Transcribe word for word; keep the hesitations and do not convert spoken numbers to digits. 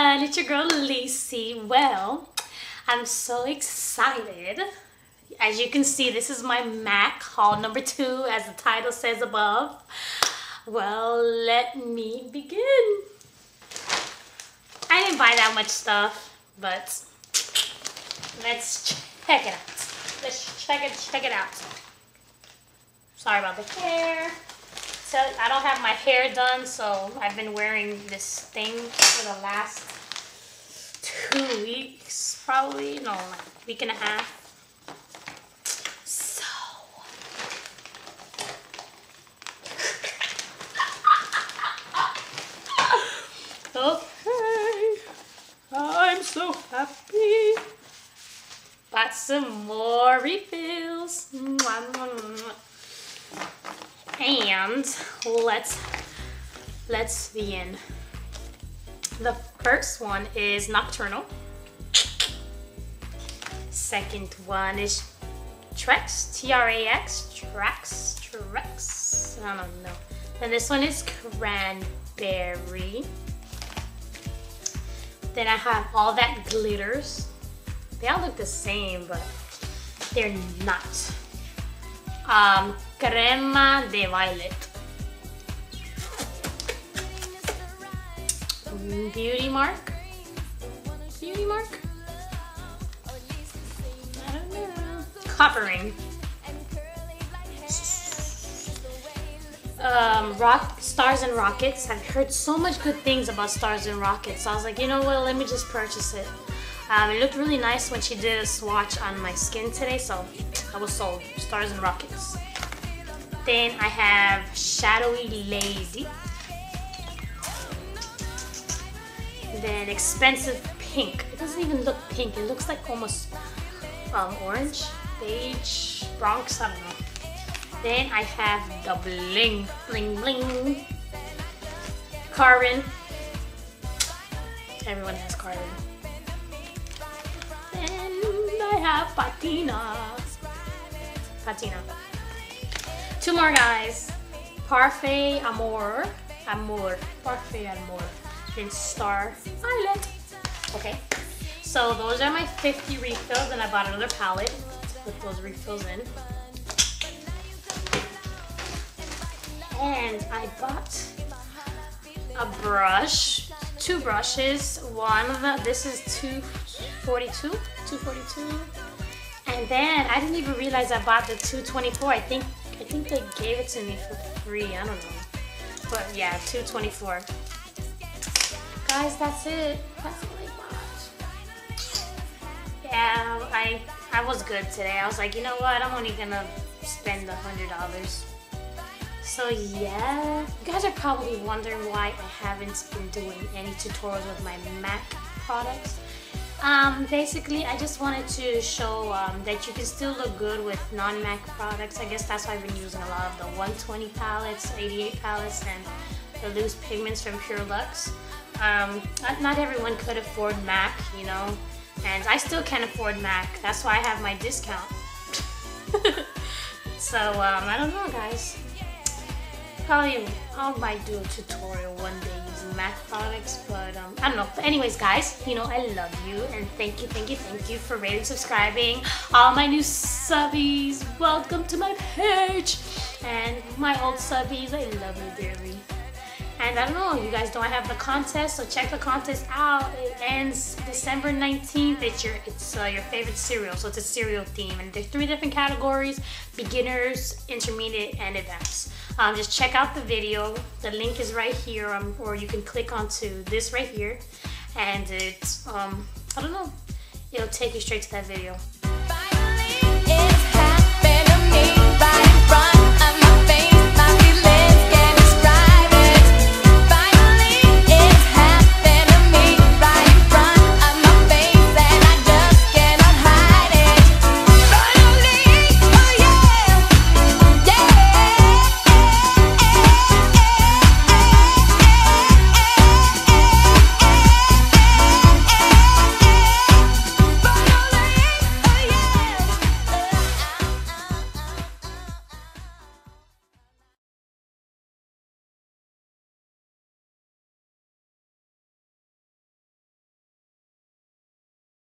everyone, it's your girl Lacey. Well, I'm so excited. As you can see, this is my MAC haul number two, as the title says above. Well, let me begin. I didn't buy that much stuff, but let's check it out. Let's check it, check it out. Sorry about the hair. So I don't have my hair done, so I've been wearing this thing for the last two weeks, probably. No, like a week and a half. So okay, I'm so happy. Got some more refills. And let's let's begin. The first one is Nocturnal. Second one is Trex, T R A X, Trex, Trex. I don't know. And this one is Cranberry. Then I have All That Glitters. They all look the same, but they're not. Um, Crema de Violet. Beauty Mark. Beauty Mark? I don't know. Copper Ring. Um, Rock, Stars and Rockets. I've heard so much good things about Stars and Rockets. So I was like, you know what, let me just purchase it. Um, it looked really nice when she did a swatch on my skin today, so I was sold. Stars and Rockets. Then I have Shadowy Lazy. Then Expensive Pink. It doesn't even look pink. It looks like almost um, orange, beige, Bronx, I don't know. Then I have the Bling, Bling, Bling. Carvin. Everyone has Carvin. Then I have Patina. Patina. Two more guys. Parfait Amour. Amour. Parfait Amour. Then Star Island. Okay. So those are my fifty refills, and I bought another palette to put those refills in. And I bought a brush. Two brushes. One of them, this is two forty-two. two forty-two. And then I didn't even realize I bought the two twenty-four. I think I think they gave it to me for free. I don't know. But yeah, two twenty-four. Guys, that's it. That's all I bought. Yeah, I I was good today. I was like, you know what? I'm only gonna spend a hundred dollars. So yeah, you guys are probably wondering why I haven't been doing any tutorials with my MAC products. Um, basically, I just wanted to show um, that you can still look good with non-MAC products. I guess that's why I've been using a lot of the one twenty palettes, eighty-eight palettes, and the loose pigments from Pure Luxe. Um, not, not everyone could afford MAC, you know, and I still can't afford MAC. That's why I have my discount. So, um, I don't know, guys. Probably I might do a tutorial one day using MAC products, but um, I don't know. But anyways, guys, you know I love you, and thank you, thank you, thank you for rating, subscribing. All my new subbies, welcome to my page, and my old subbies, I love you dearly. And I don't know, you guys know I have the contest, so check the contest out. It ends December nineteenth. It's your it's uh, your favorite cereal, so it's a cereal theme, and there's three different categories: beginners, intermediate, and advanced. Um, just check out the video. The link is right here, um, or you can click onto this right here, and it's um, I don't know, it'll take you straight to that video.